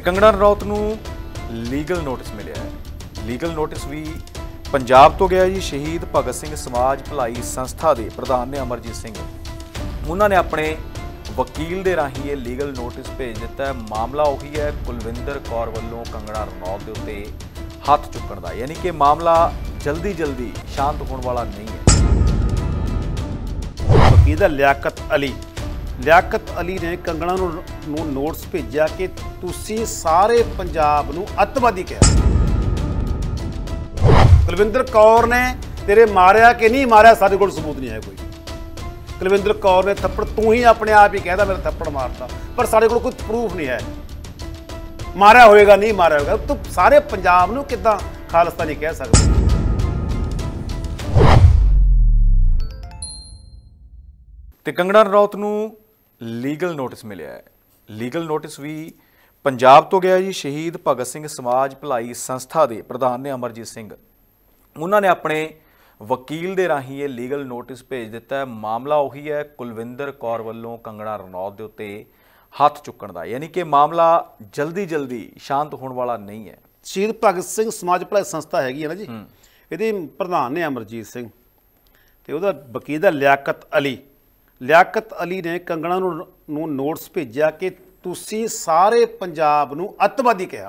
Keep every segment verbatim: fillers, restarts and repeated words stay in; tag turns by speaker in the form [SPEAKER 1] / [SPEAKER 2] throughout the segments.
[SPEAKER 1] कंगना रनौत नूं legal notice मिलिया है। लीगल नोटिस भी पंजाब तो गया जी। शहीद भगत सिंह समाज भलाई संस्था के प्रधान ने अमरजीत सिंह, उन्होंने अपने वकील के राही ये लीगल नोटिस भेज दिता है। मामला उही है कुलविंदर कौर वालों कंगना रनौत के उत्ते हथ चुकण का, यानी कि मामला जल्दी जल्दी शांत होने वाला नहीं है।
[SPEAKER 2] वकील लियाकत अली लियाकत अली ने कंगना नूं नोटिस भेजा कि तुसीं सारे पंजाब नूं अतवादी कहा। कुलविंदर कौर ने तेरे मारिया कि नहीं मारिया साडे कोल सबूत नहीं है कोई। कुलविंदर कौर ने थप्पड़ तू ही अपने आप ही कहता मेरा थप्पड़ मारता, पर साडे कोल कोई प्रूफ नहीं है। मारिया होएगा नहीं मारिया होएगा, तो सारे पंजाब नूं किद्दां खालिस्तानी कह सकदे।
[SPEAKER 1] ते कंगना रनौत नूं लीगल नोटिस मिलिया है। लीगल नोटिस भी पंजाब तो गया जी। शहीद भगत सिंह समाज भलाई संस्था के प्रधान ने अमरजीत सिंह, उन्होंने अपने वकील के राही ये लीगल नोटिस भेज दिता है। मामला उही है कुलविंदर कौर वालों कंगना रनौत के उत्ते हथ चुकण का, यानी कि मामला जल्दी जल्दी शांत होने वाला नहीं है।
[SPEAKER 2] शहीद भगत सिंह समाज भलाई संस्था हैगी है ना जी, ये प्रधान ने अमरजीत सिंह ते उहदा वकील लियाकत अली लियाकत अली ने कंगना नूं नोटिस भेजा कि तुसीं सारे पंजाब नूं अतवादी कहा।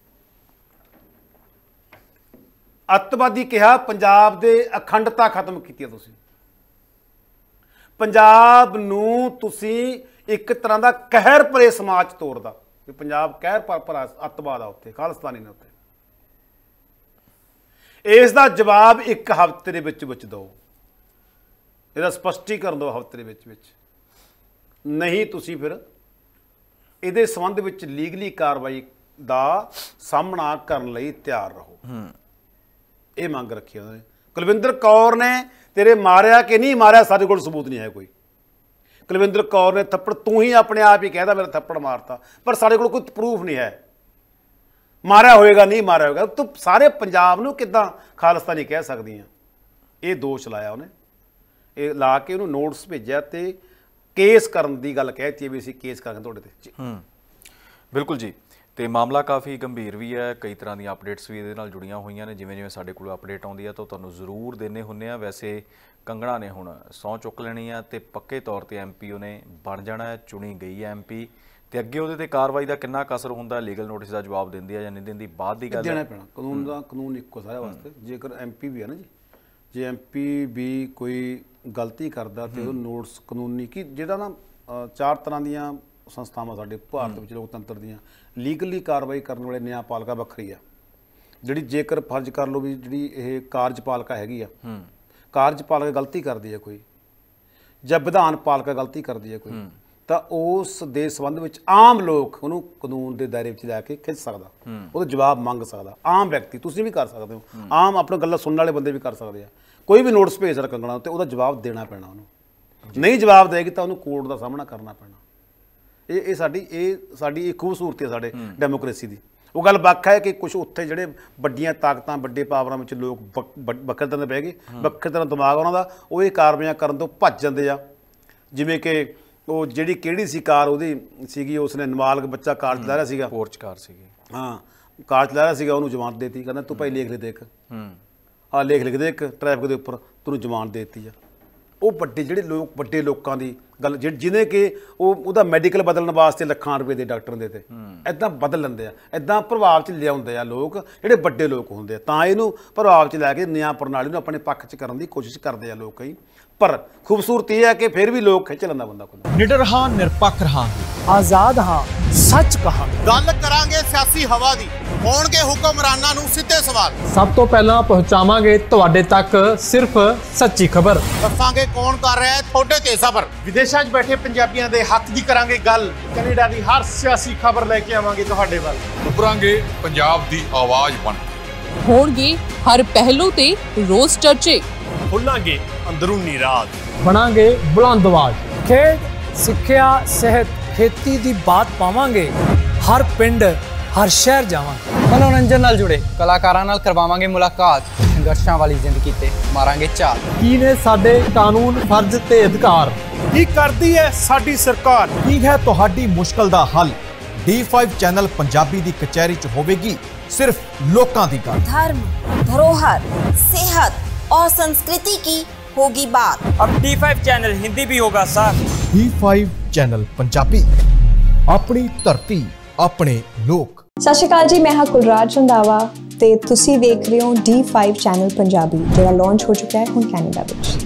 [SPEAKER 2] अतवादी कहा, पंजाब दे अखंडता खत्म की तुसीं, पंजाब नूं तुसीं एक तरह का कहर भरे समाज तोड़दा कि पंजाब कहर पर अतवाद आ उत्थे, खालिस्तानी ने उत्थे। इस दा जवाब एक हफ्ते दे विच विच दो, ਇਹਦਾ ਸਪਸ਼ਟੀਕਰਨ ਦਿਓ ਹਫ਼ਤੇ ਦੇ ਵਿੱਚ ਵਿੱਚ, ਨਹੀਂ ਤੁਸੀਂ ਫਿਰ ਇਹਦੇ ਸੰਬੰਧ ਵਿੱਚ ਲੀਗਲੀ ਕਾਰਵਾਈ ਦਾ ਸਾਹਮਣਾ ਕਰਨ ਲਈ ਤਿਆਰ ਰਹੋ। ਇਹ ਮੰਗ ਰੱਖੀ ਉਹਨਾਂ ਨੇ। ਕੁਲਵਿੰਦਰ ਕੌਰ ਨੇ ਤੇਰੇ ਮਾਰਿਆ ਕਿ ਨਹੀਂ ਮਾਰਿਆ ਸਾਡੇ ਕੋਲ ਸਬੂਤ ਨਹੀਂ ਹੈ ਕੋਈ। ਕੁਲਵਿੰਦਰ ਕੌਰ ਨੇ ਥੱਪੜ ਤੂੰ ਹੀ ਆਪਣੇ ਆਪ ਹੀ ਕਹਿਦਾ ਮੇਰਾ ਥੱਪੜ ਮਾਰਤਾ, ਪਰ ਸਾਡੇ ਕੋਲ ਕੋਈ ਪ੍ਰੂਫ ਨਹੀਂ ਹੈ। ਮਾਰਿਆ ਹੋਏਗਾ ਨਹੀਂ ਮਾਰਿਆ ਹੋਏਗਾ, ਤੂੰ ਸਾਰੇ ਪੰਜਾਬ ਨੂੰ ਕਿੱਦਾਂ ਖਾਲਿਸਤਾਨੀ ਕਹਿ ਸਕਦੀ ਆ। ਇਹ ਦੋਸ਼ ਲਾਇਆ ਉਹਨੇ। ਇਹ ਲਾ ਕੇ ਉਹਨੂੰ ਨੋਟਿਸ ਭੇਜਿਆ ਤੇ ਕੇਸ ਕਰਨ ਦੀ ਗੱਲ ਕਹਿਤੀ ਵੀ ਅਸੀਂ ਕੇਸ ਕਰਾਂਗੇ ਤੁਹਾਡੇ ਤੇ।
[SPEAKER 1] ਹੂੰ ਬਿਲਕੁਲ ਜੀ। ਤੇ ਮਾਮਲਾ ਕਾਫੀ ਗੰਭੀਰ ਵੀ ਹੈ, ਕਈ ਤਰ੍ਹਾਂ ਦੀਆਂ ਅਪਡੇਟਸ ਵੀ ਇਹਦੇ ਨਾਲ ਜੁੜੀਆਂ ਹੋਈਆਂ ਨੇ। ਜਿਵੇਂ ਜਿਵੇਂ ਸਾਡੇ ਕੋਲ ਅਪਡੇਟ ਆਉਂਦੀ ਆ ਤਾਂ ਤੁਹਾਨੂੰ ਜ਼ਰੂਰ ਦੇਣੇ ਹੁੰਦੇ ਆ। ਵੈਸੇ ਕੰਗਣਾ ਨੇ ਹੁਣ ਸਹੁੰ ਚੁੱਕ ਲੈਣੀ ਆ ਤੇ ਪੱਕੇ ਤੌਰ ਤੇ ਐਮ ਪੀ ਉਹਨੇ ਬਣ ਜਾਣਾ ਹੈ, ਚੁਣੀ ਗਈ ਹੈ ਐਮ ਪੀ। ਤੇ ਅੱਗੇ ਉਹਦੇ ਤੇ ਕਾਰਵਾਈ ਦਾ ਕਿੰਨਾ ਕੁ ਅਸਰ ਹੁੰਦਾ, ਲੀਗਲ ਨੋਟਿਸ ਦਾ ਜਵਾਬ ਦਿੰਦੀ ਆ ਜਾਂ ਨਹੀਂ ਦਿੰਦੀ, ਬਾਅਦ ਦੀ ਗੱਲ
[SPEAKER 2] ਦੇਣਾ ਪੈਣਾ। ਕਾਨੂੰਨ ਦਾ ਕਾਨੂੰਨ ਇੱਕੋ ਸਾਰਿਆਂ ਵਾਸਤੇ। ਜੇਕਰ ਐਮ ਪੀ ਵੀ ਹੈ ਨਾ ਜੀ, ਜੇ ਐਮ ਪੀ ਵੀ ਕੋਈ ਗਲਤੀ ਕਰਦਾ ਤੇ ਉਹ ਨੋਟਿਸ ਕਾਨੂੰਨੀ ਕਿ ਜਿਹੜਾ ਨਾ ਚਾਰ ਤਰ੍ਹਾਂ ਦੀਆਂ ਸੰਸਥਾਵਾਂ ਸਾਡੇ ਭਾਰਤ ਵਿੱਚ ਲੋਕਤੰਤਰ ਦੀਆਂ ਲੀਗਲੀ ਕਾਰਵਾਈ ਕਰਨ ਵਾਲੇ ਨਿਆਂਪਾਲਿਕਾ ਵੱਖਰੀ ਆ। ਜਿਹੜੀ ਜੇਕਰ ਫਰਜ਼ ਕਰ ਲਓ ਵੀ ਜਿਹੜੀ ਇਹ ਕਾਰਜਪਾਲਿਕਾ ਹੈਗੀ ਆ, ਕਾਰਜਪਾਲਿਕਾ ਗਲਤੀ ਕਰਦੀ ਹੈ ਕੋਈ, ਜਾਂ ਵਿਧਾਨ ਪਾਲਿਕਾ ਗਲਤੀ ਕਰਦੀ ਹੈ ਕੋਈ, ਤਾਂ ਉਸ ਦੇ ਸੰਬੰਧ ਵਿੱਚ ਆਮ ਲੋਕ ਉਹਨੂੰ ਕਾਨੂੰਨ ਦੇ ਦਾਇਰੇ ਵਿੱਚ ਲੈ ਕੇ ਖਿੱਚ ਸਕਦਾ, ਉਹਦਾ ਜਵਾਬ ਮੰਗ ਸਕਦਾ। ਆਮ ਵਿਅਕਤੀ ਤੁਸੀਂ ਵੀ ਕਰ ਸਕਦੇ ਹੋ, ਆਮ ਆਪਣੀ ਗੱਲਾਂ ਸੁਣਨ ਵਾਲੇ ਬੰਦੇ ਵੀ ਕਰ ਸਕਦੇ ਆ। ਕੋਈ ਵੀ ਨੋਟਿਸ ਭੇਜ ਸਕਦਾ ਕੰਗਣਾ ਤੇ ਉਹਦਾ ਜਵਾਬ ਦੇਣਾ ਪੈਣਾ ਉਹਨੂੰ। ਨਹੀਂ ਜਵਾਬ ਦੇਗੀ ਤਾਂ ਉਹਨੂੰ ਕੋਰਟ ਦਾ ਸਾਹਮਣਾ ਕਰਨਾ ਪੈਣਾ। ਇਹ ਇਹ ਸਾਡੀ ਇਹ ਸਾਡੀ ਇਹ ਖੂਬਸੂਰਤੀ ਹੈ ਸਾਡੇ ਡੈਮੋਕ੍ਰੇਸੀ ਦੀ। ਉਹ ਗੱਲ ਵੱਖ ਹੈ ਕਿ ਕੁਛ ਉੱਥੇ ਜਿਹੜੇ ਵੱਡੀਆਂ ਤਾਕਤਾਂ ਵੱਡੇ ਪਾਵਰਾਂ ਵਿੱਚ ਲੋਕ ਵੱਖਰੇ ਤਰ੍ਹਾਂ ਦੇ ਬਹਿ ਗਏ, ਵੱਖਰੇ ਤਰ੍ਹਾਂ ਦਿਮਾਗ ਉਹਨਾਂ ਦਾ, ਉਹ ਇਹ ਕਾਰਵਾਈਆਂ ਕਰਨ ਤੋਂ ਭੱਜ ਜਾਂਦੇ ਆ। ਜਿਵੇਂ ਕਿ ਉਹ ਜਿਹੜੀ ਕਿਹੜੀ ਸੀ ਕਾਰ ਉਹਦੀ ਸੀਗੀ, ਉਸਨੇ ਨਾਬਾਲਗ ਬੱਚਾ ਕਾਰ ਚਲਾ ਰਿਹਾ ਸੀਗਾ,
[SPEAKER 1] ਪੋਰਚ ਕਾਰ ਸੀਗੀ,
[SPEAKER 2] ਹਾਂ ਕਾਰ ਚਲਾ ਰਿਹਾ ਸੀਗਾ, ਉਹਨੂੰ ਜ਼ਮਾਨਤ ਦੇਤੀ। ਕਹਿੰਦਾ ਤੂੰ ਭਾਈ ਲੇਖ ਲਿਖ ਦੇਖ, ਆਹ ਲੇਖ ਲਿਖ ਦੇ ਇੱਕ ਟ੍ਰੈਫਿਕ ਦੇ ਉੱਪਰ, ਤੈਨੂੰ ਜ਼ਮਾਨਤ ਦੇ ਦਿੱਤੀ ਆ। ਉਹ ਵੱਡੇ ਜਿਹੜੇ ਲੋਕ ਵੱਡੇ ਲੋਕਾਂ ਦੀ ਗੱਲ ਜਿ ਜਿਹਨੇ ਕਿ ਉਹ ਉਹਦਾ ਮੈਡੀਕਲ ਬਦਲਣ ਵਾਸਤੇ ਲੱਖਾਂ ਰੁਪਏ ਦੇ ਡਾਕਟਰ ਦੇ ਤੇ ਇੱਦਾਂ ਬਦਲ ਲੈਂਦੇ ਆ, ਇੱਦਾਂ ਪ੍ਰਭਾਵ 'ਚ ਲਿਆਉਂਦੇ ਆ ਲੋਕ ਜਿਹੜੇ ਵੱਡੇ ਲੋਕ ਹੁੰਦੇ ਆ। ਤਾਂ ਇਹਨੂੰ ਪ੍ਰਭਾਵ 'ਚ ਲੈ ਕੇ ਨਿਆਂ ਪ੍ਰਣਾਲੀ ਨੂੰ ਆਪਣੇ ਪੱਖ 'ਚ ਕਰਨ ਦੀ ਕੋਸ਼ਿਸ਼ ਕਰਦੇ ਆ ਲੋਕ ਕਈ। पर खूबसूरती है कि फिर भी लोग खिंच लेंदा बंदा को।
[SPEAKER 3] निडर हां, निरपक्ष हां,
[SPEAKER 4] आजाद हां, सच कहा।
[SPEAKER 5] गल करांगे सियासी हवा दी, होणगे हुक्मरानां नूं सीधे सवाल।
[SPEAKER 3] सब तो पहला पहुंचावांगे तुहाडे तक सिर्फ सच्ची खबर।
[SPEAKER 5] दसांगे कौन कर रहा है थोड़े ते सबर।
[SPEAKER 6] विदेशां 'च बैठे पंजाबियां दे हक दी करांगे गल। कनेडा दी हर सियासी खबर लेके आवांगे तुहाडे वल।
[SPEAKER 7] उभरांगे पंजाब दी आवाज़ बन।
[SPEAKER 8] होणगे हर पहलू ते रोज चर्चे।
[SPEAKER 6] खुलांगे अंदरूनी राज,
[SPEAKER 3] बनांगे बुलंद आवाज।
[SPEAKER 4] खेड, सिक्ख्या, सेहत, खेती दी बात पावांगे। हर पिंड, हर शहर जावांगे।
[SPEAKER 9] मनोरंजन नाल जुड़े कलाकारां नाल करवावांगे मुलाकात। संघर्षां वाली जिंदगी ते मारांगे चाल।
[SPEAKER 3] की ने साडे कानून, फर्ज ते अधिकार,
[SPEAKER 6] की करदी है साडी सरकार,
[SPEAKER 3] की है तुहाडी मुश्किल दा हल।
[SPEAKER 10] ਡੀ ਫਾइव ਚੈਨਲ ਪੰਜਾਬੀ ਦੀ ਕਚਹਿਰੀ 'ਚ ਹੋਵੇਗੀ सिर्फ लोकां दी गल।
[SPEAKER 11] धर्म, धरोहर, सेहत और संस्कृति की होगी बात।
[SPEAKER 12] अब डी फाइव चैनल हिंदी भी होगा sir.
[SPEAKER 10] D five channel Punjabi, अपनी धरती अपने लोक।
[SPEAKER 13] सत श्री अकाल जी, मैं हाँ कुलराज रंधावा ते तुसी वेख रहे हो डी फाइव चैनल पंजाबी, जिहड़ा लॉन्च हो चुका है हुण कैनेडा विच।